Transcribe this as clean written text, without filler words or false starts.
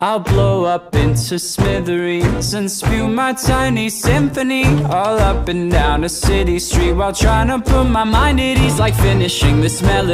I'll blow up into smithereens and spew my tiny symphony all up and down a city street while trying to put my mind at ease, like finishing this melody.